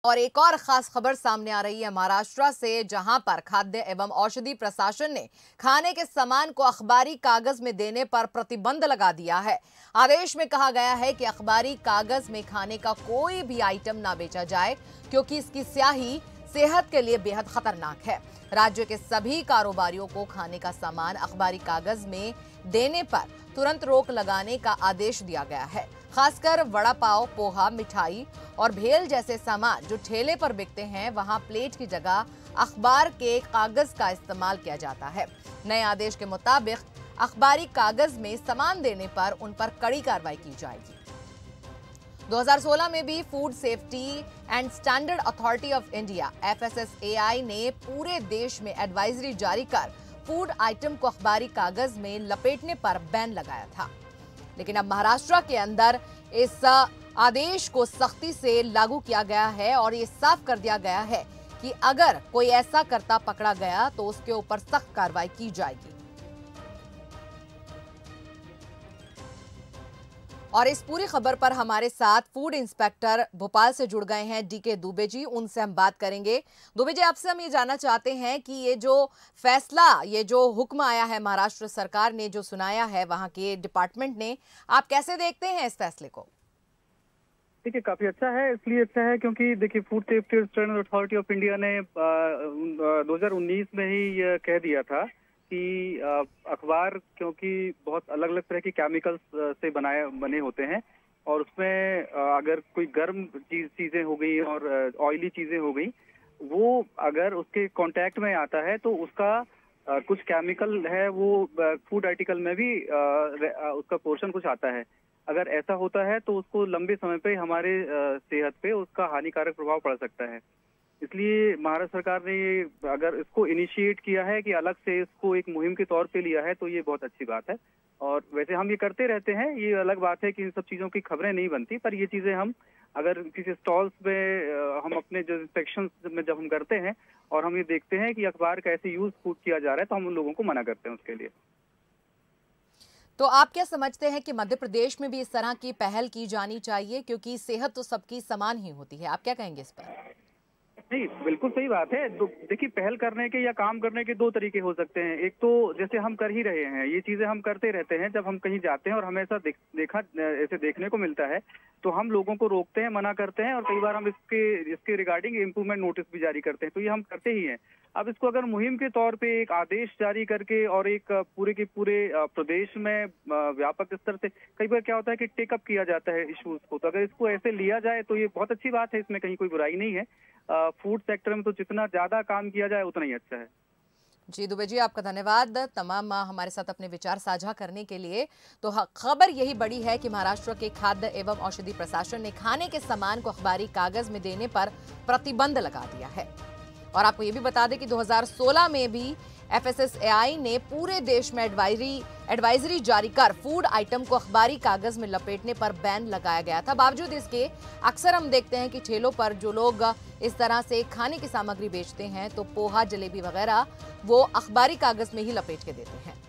और एक और खास खबर सामने आ रही है महाराष्ट्र से, जहां पर खाद्य एवं औषधि प्रशासन ने खाने के सामान को अखबारी कागज में देने पर प्रतिबंध लगा दिया है। आदेश में कहा गया है कि अखबारी कागज में खाने का कोई भी आइटम ना बेचा जाए, क्योंकि इसकी स्याही सेहत के लिए बेहद खतरनाक है। राज्य के सभी कारोबारियों को खाने का सामान अखबारी कागज में देने पर तुरंत रोक लगाने का आदेश दिया गया है। खासकर वड़ा पाव, पोहा, मिठाई और भेल जैसे सामान जो ठेले पर बिकते हैं, वहां प्लेट की जगह अखबार के कागज का इस्तेमाल किया जाता है। नए आदेश के मुताबिक अखबारी कागज में सामान देने पर उन पर कड़ी कार्रवाई की जाएगी। 2016 में भी food safety and standard authority of India FSSAI ने पूरे देश में एडवाइजरी जारी कर फूड आइटम को अखबारी कागज में लपेटने पर बैन लगाया था। लेकिन अब महाराष्ट्र के अंदर इस आदेश को सख्ती से लागू किया गया है और ये साफ कर दिया गया है कि अगर कोई ऐसा करता पकड़ा गया तो उसके ऊपर सख्त कार्रवाई की जाएगी। और इस पूरी खबर पर हमारे साथ फूड इंस्पेक्टर भोपाल से जुड़ गए हैं DK दुबे जी, उनसे हम बात करेंगे। दुबे जी, आपसे हम ये जानना चाहते हैं कि ये जो फैसला, ये जो हुक्म आया है महाराष्ट्र सरकार ने जो सुनाया है वहां के डिपार्टमेंट ने, आप कैसे देखते हैं इस फैसले को? देखिए, काफी अच्छा है। इसलिए अच्छा है क्योंकि देखिए food safety and standard authority of India ने 2019 में ही यह कह दिया था कि अखबार क्योंकि बहुत अलग अलग तरह की केमिकल्स से बने होते हैं और उसमें अगर कोई गर्म चीजें हो गई और ऑयली चीजें हो गई, वो अगर उसके कांटेक्ट में आता है तो उसका कुछ केमिकल है वो फूड आर्टिकल में भी उसका पोर्शन कुछ आता है। अगर ऐसा होता है तो उसको लंबे समय पे हमारे सेहत पे उसका हानिकारक प्रभाव पड़ सकता है। इसलिए महाराष्ट्र सरकार ने अगर इसको इनिशिएट किया है कि अलग से इसको एक मुहिम के तौर पे लिया है तो ये बहुत अच्छी बात है। और वैसे हम ये करते रहते हैं, ये अलग बात है कि इन सब चीज़ों की खबरें नहीं बनती, पर ये चीज़ें हम अगर किसी स्टॉल्स में हम अपने जो इंस्पेक्शन में जब हम करते हैं और हम ये देखते हैं कि अखबार का ऐसे यूज फूड किया जा रहा है तो हम उन लोगों को मना करते हैं उसके लिए। तो आप क्या समझते हैं कि मध्य प्रदेश में भी इस तरह की पहल की जानी चाहिए, क्योंकि सेहत तो सबकी समान ही होती है? आप क्या कहेंगे इस पर? नहीं, बिल्कुल सही बात है। देखिए, पहल करने के या काम करने के दो तरीके हो सकते हैं। एक तो जैसे हम कर ही रहे हैं, ये चीजें हम करते रहते हैं। जब हम कहीं जाते हैं और हमें ऐसा ऐसे देखने को मिलता है तो हम लोगों को रोकते हैं, मना करते हैं और कई बार हम इसके रिगार्डिंग इम्प्रूवमेंट नोटिस भी जारी करते हैं। तो ये हम करते ही हैं। अब इसको अगर मुहिम के तौर पे एक आदेश जारी करके और एक पूरे के पूरे प्रदेश में व्यापक स्तर से कई बार क्या होता है कि टेकअप किया जाता है इश्यूज को, तो अगर इसको ऐसे लिया जाए तो ये बहुत अच्छी बात है, इसमें कहीं कोई बुराई नहीं है। फूड सेक्टर में तो जितना ज्यादा काम किया जाए उतना ही अच्छा है। जी दुबे जी, आपका धन्यवाद तमाम हमारे साथ अपने विचार साझा करने के लिए। तो खबर यही बड़ी है कि महाराष्ट्र के खाद्य एवं औषधि प्रशासन ने खाने के सामान को अखबारी कागज में देने पर प्रतिबंध लगा दिया है। और आपको ये भी बता दें कि 2016 में भी FSSAI ने पूरे देश में एडवाइजरी जारी कर फूड आइटम को अखबारी कागज में लपेटने पर बैन लगाया गया था। बावजूद इसके अक्सर हम देखते हैं कि ठेलों पर जो लोग इस तरह से खाने की सामग्री बेचते हैं तो पोहा, जलेबी वगैरह वो अखबारी कागज में ही लपेट के देते हैं।